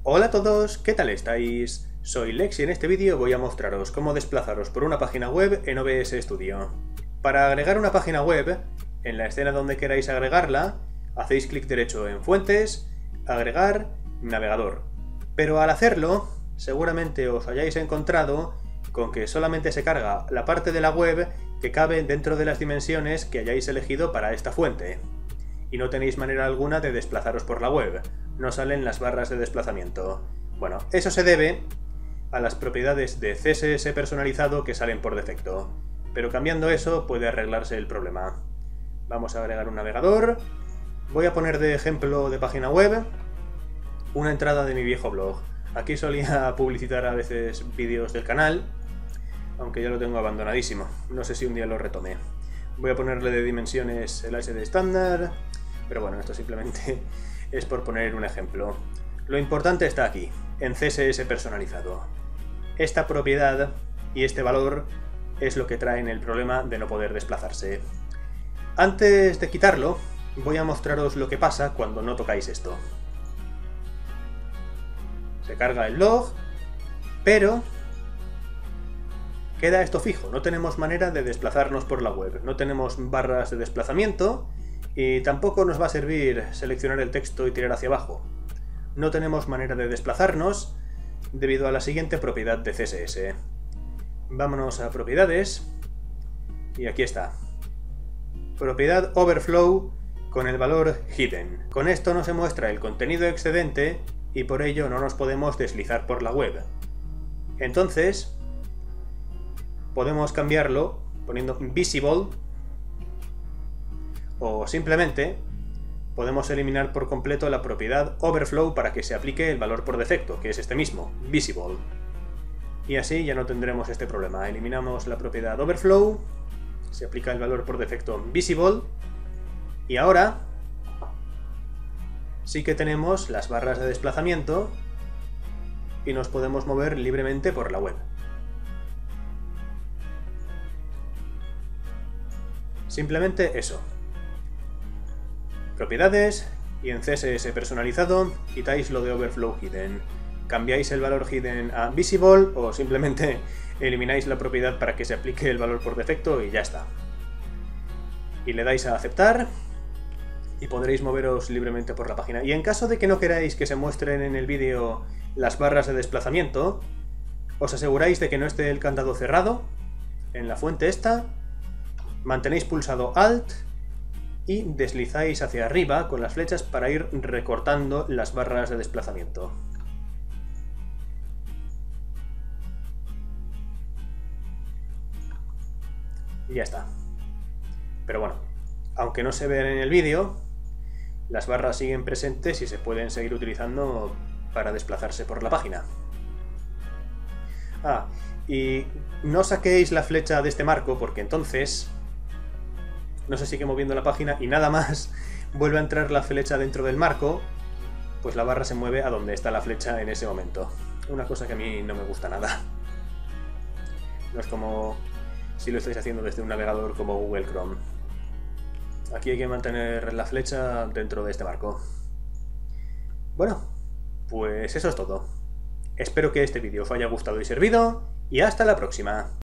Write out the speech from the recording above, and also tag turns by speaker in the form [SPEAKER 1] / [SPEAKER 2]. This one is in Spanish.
[SPEAKER 1] Hola a todos, ¿qué tal estáis? Soy Lex y en este vídeo voy a mostraros cómo desplazaros por una página web en OBS Studio. Para agregar una página web, en la escena donde queráis agregarla, hacéis clic derecho en Fuentes, Agregar, Navegador. Pero al hacerlo, seguramente os hayáis encontrado con que solamente se carga la parte de la web que cabe dentro de las dimensiones que hayáis elegido para esta fuente. Y no tenéis manera alguna de desplazaros por la web, no salen las barras de desplazamiento. Bueno, eso se debe a las propiedades de CSS personalizado que salen por defecto, pero cambiando eso puede arreglarse el problema. Vamos a agregar un navegador, voy a poner de ejemplo de página web una entrada de mi viejo blog. Aquí solía publicitar a veces vídeos del canal, aunque ya lo tengo abandonadísimo, no sé si un día lo retome. Voy a ponerle de dimensiones el HD estándar, pero bueno, esto simplemente es por poner un ejemplo. Lo importante está aquí, en CSS personalizado. Esta propiedad y este valor es lo que traen el problema de no poder desplazarse. Antes de quitarlo, voy a mostraros lo que pasa cuando no tocáis esto. Se carga el blog, pero queda esto fijo, no tenemos manera de desplazarnos por la web, no tenemos barras de desplazamiento y tampoco nos va a servir seleccionar el texto y tirar hacia abajo. No tenemos manera de desplazarnos debido a la siguiente propiedad de CSS. Vámonos a propiedades y aquí está. Propiedad overflow con el valor hidden. Con esto no se muestra el contenido excedente y por ello no nos podemos deslizar por la web. Entonces podemos cambiarlo poniendo visible o simplemente podemos eliminar por completo la propiedad overflow para que se aplique el valor por defecto, que es este mismo, visible. Y así ya no tendremos este problema. Eliminamos la propiedad overflow, se aplica el valor por defecto visible y ahora sí que tenemos las barras de desplazamiento y nos podemos mover libremente por la web. Simplemente eso. Propiedades y en CSS personalizado quitáis lo de overflow hidden. Cambiáis el valor hidden a visible o simplemente elimináis la propiedad para que se aplique el valor por defecto y ya está. Y le dais a aceptar y podréis moveros libremente por la página. Y en caso de que no queráis que se muestren en el vídeo las barras de desplazamiento, os aseguráis de que no esté el candado cerrado en la fuente esta, mantenéis pulsado Alt y deslizáis hacia arriba con las flechas para ir recortando las barras de desplazamiento. Y ya está. Pero bueno, aunque no se vean en el vídeo, las barras siguen presentes y se pueden seguir utilizando para desplazarse por la página. Ah, y no saquéis la flecha de este marco porque entonces no se sigue moviendo la página y nada más vuelve a entrar la flecha dentro del marco, pues la barra se mueve a donde está la flecha en ese momento. Una cosa que a mí no me gusta nada. No es como si lo estáis haciendo desde un navegador como Google Chrome. Aquí hay que mantener la flecha dentro de este marco. Bueno, pues eso es todo. Espero que este vídeo os haya gustado y servido, y hasta la próxima.